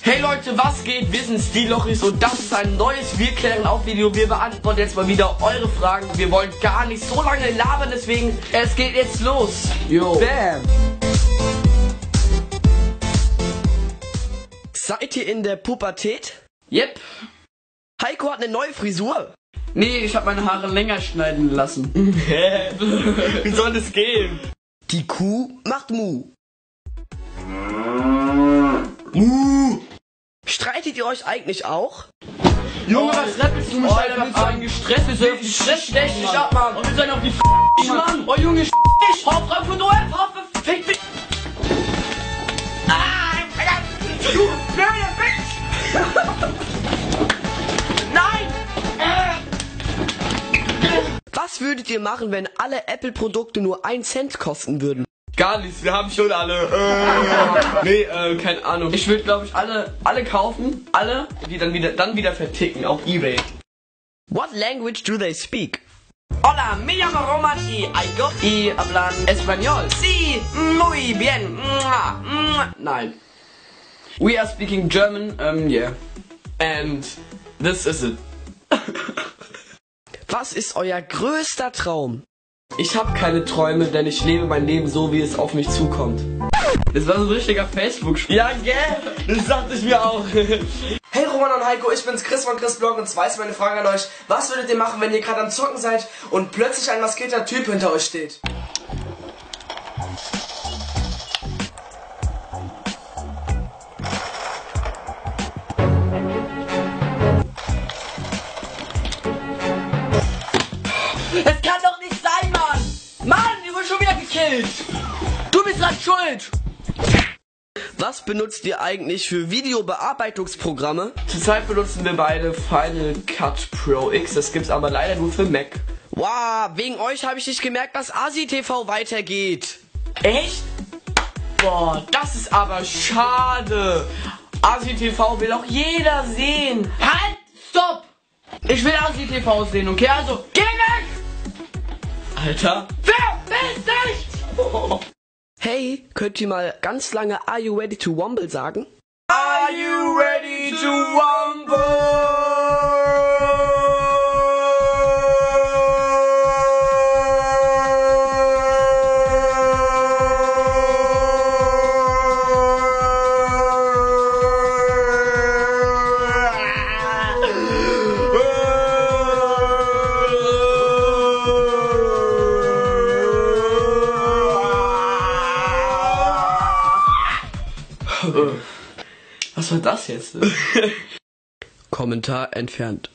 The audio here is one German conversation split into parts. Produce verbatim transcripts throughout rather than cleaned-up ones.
Hey Leute, was geht? Wir sind Stilochis und das ist ein neues Wir klären auf Video. Wir beantworten jetzt mal wieder eure Fragen. Wir wollen gar nicht so lange labern, deswegen es geht jetzt los. Yo. Bam. Seid ihr in der Pubertät? Yep. Heiko hat eine neue Frisur. Nee, ich habe meine Haare länger schneiden lassen. Hä? Wie soll das gehen? Die Kuh macht Mu. Mu. Streitet ihr euch eigentlich auch? Junge, oh, was rappelst du mich oh, einfach willst du an? einen gestresst? Wir sollen auf die Fresse Stech dich ab, Mann. Und wir sollen auf die F***, Mann. Oh Junge, Sch***, Hau Frankfurt O F, hau fick dich. Ah, du blöde Bitch. Nein. Was würdet ihr machen, wenn alle Apple-Produkte nur ein Cent kosten würden? Gar nichts, wir haben schon alle. Äh, nee, äh, keine Ahnung. Ich würde, glaube ich, alle, alle kaufen, alle, die dann wieder, dann wieder verticken auf eBay. What language do they speak? Hola, me llamo Roman y Aiko y hablan Español. Sí, muy bien. Mua, mua. Nein. We are speaking German, um, yeah. And this is it. Was ist euer größter Traum? Ich habe keine Träume, denn ich lebe mein Leben so, wie es auf mich zukommt. Das war so ein richtiger Facebook-Spiel. Ja, gell? Das dachte ich mir auch. Hey Roman und Heiko, ich bin's Chris von Chris Blog und zwar ist meine Frage an euch. Was würdet ihr machen, wenn ihr gerade am Zocken seid und plötzlich ein maskierter Typ hinter euch steht? Es kann doch nicht sein, Mann! Mann, ich wurde schon wieder gekillt! Du bist dran schuld! Was benutzt ihr eigentlich für Videobearbeitungsprogramme? Zurzeit benutzen wir beide Final Cut Pro X, das gibt's aber leider nur für Mac. Wow, wegen euch habe ich nicht gemerkt, dass Asi T V weitergeht. Echt? Boah, das ist aber schade. Asi T V will auch jeder sehen. Halt! Stopp! Ich will Asi T V sehen, okay? Also, geh weg! Alter. Verpiss dich! Oh. Hey, könnt ihr mal ganz lange Are you ready to wumble sagen? Are you ready to wumble? Was war das jetzt? Kommentar entfernt.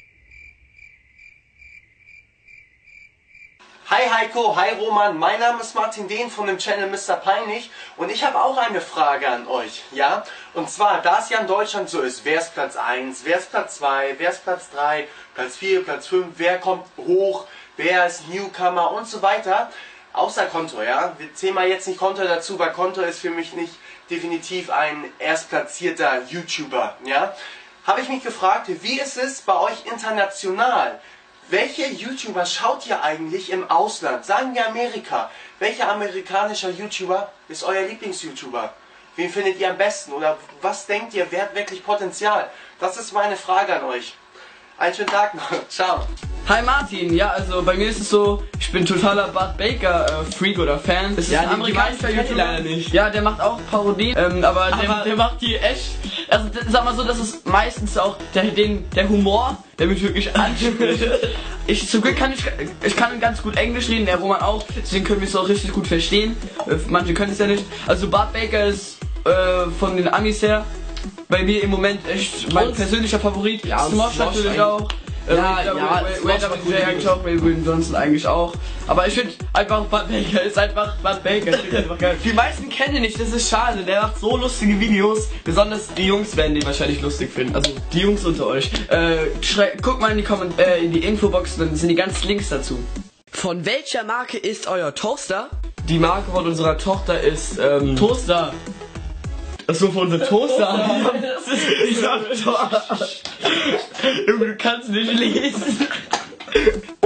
Hi Heiko, hi Roman, mein Name ist Martin Dehn von dem Channel Mister Peinlich und ich habe auch eine Frage an euch, ja? Und zwar, da es ja in Deutschland so ist, wer ist Platz eins, wer ist Platz zwei, wer ist Platz drei, Platz vier, Platz fünf, wer kommt hoch, wer ist Newcomer und so weiter, außer Konto, ja? Wir zählen mal jetzt nicht Konto dazu, weil Konto ist für mich nicht definitiv ein erstplatzierter YouTuber, ja? Habe ich mich gefragt, wie ist es bei euch international? Welche YouTuber schaut ihr eigentlich im Ausland? Sagen wir Amerika. Welcher amerikanischer YouTuber ist euer Lieblings-YouTuber? Wen findet ihr am besten? Oder was denkt ihr, wer hat wirklich Potenzial? Das ist meine Frage an euch. Einen schönen Tag noch. Ciao. Hi Martin, ja, also bei mir ist es so, ich bin totaler Bud Baker äh, Freak oder Fan. Das ist Ja, ein die- die amerikanischer meisten kenn ich YouTuber. leider nicht. Ja, der macht auch Parodien, ähm, aber, Aber- der, der macht die echt. Also d- sag mal so, das ist meistens auch der, den, der Humor, der mich wirklich anspricht. Ich zum Glück kann ich, ich kann ganz gut Englisch reden, der Roman auch, deswegen können wir es auch richtig gut verstehen. Äh, manche können es ja nicht. Also Bud Baker ist äh, von den Amis her bei mir im Moment echt mein Und- persönlicher Favorit. Ja, und Smosh Smosh natürlich eigentlich- auch. Äh, Ja, Wade- ja, Wade- Smosh Wade- macht Wade- gute Wade- Videos. auch, Wade William Johnson eigentlich auch. Aber ich finde einfach Bud Baker ist einfach Bud Baker. Ich find einfach geil. Die meisten kennen ihn nicht, das ist schade. Der macht so lustige Videos. Besonders die Jungs werden den wahrscheinlich lustig finden. Also die Jungs unter euch. Äh, schrei- guck mal in die, Komment äh, in die Infobox, dann sind die ganzen Links dazu. Von welcher Marke ist euer Toaster? Die Marke von unserer Tochter ist ähm, Toaster. Achso, von unserem Toaster. Das ist dieser Toaster. Du kannst nicht lesen.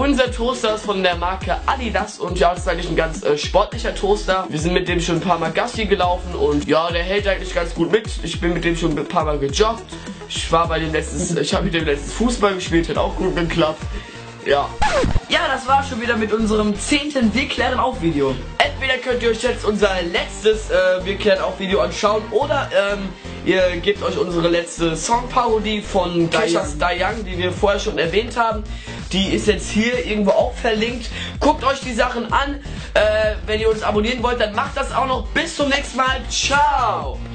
Unser Toaster ist von der Marke Adidas und ja, das ist eigentlich ein ganz äh, sportlicher Toaster. Wir sind mit dem schon ein paar Mal Gassi gelaufen und ja, der hält eigentlich ganz gut mit. Ich bin mit dem schon ein paar Mal gejoggt. Ich war bei dem letztes, ich habe mit dem letztes Fußball gespielt, hat auch gut geklappt. Ja. Ja, das war schon wieder mit unserem zehnten Wir klären auf Video. Entweder könnt ihr euch jetzt unser letztes äh, Wir klären auf Video anschauen oder ähm, ihr gebt euch unsere letzte Songparodie von Keishas Da Young, die wir vorher schon erwähnt haben. Die ist jetzt hier irgendwo auch verlinkt. Guckt euch die Sachen an. Äh, wenn ihr uns abonnieren wollt, dann macht das auch noch. Bis zum nächsten Mal. Ciao.